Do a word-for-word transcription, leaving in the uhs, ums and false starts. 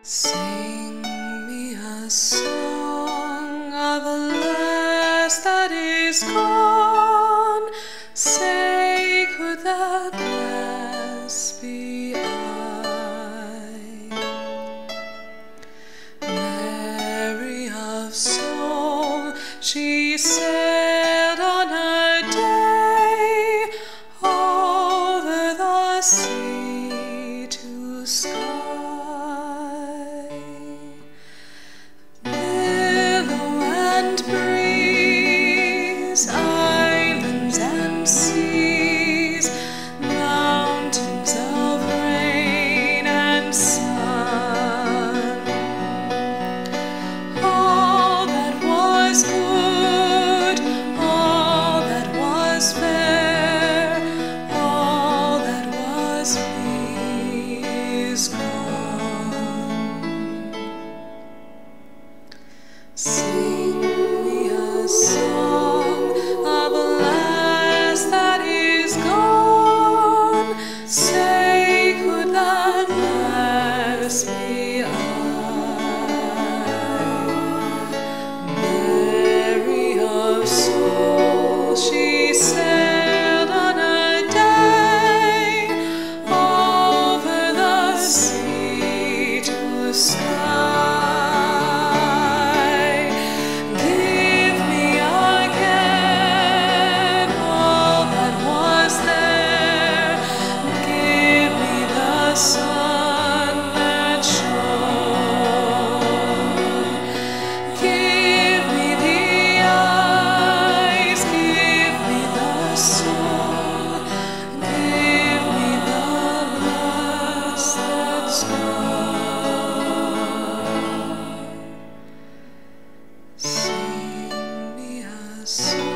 Sing me a song of a lass that is gone. Say, could that lass be I? Mary of soul, she sailed on a day over the sea to SKYE. Islands and seas, mountains of rain and sun, all that was good, all that was fair, all that was me is gone. Sing me a song of a lass that is gone. Say, could that lass be I? Mary of soul, she sailed on a day over the sea to SKYE. Sun that shone, give me the eyes, give me the soul, give me the lass that's gone. Sing me a song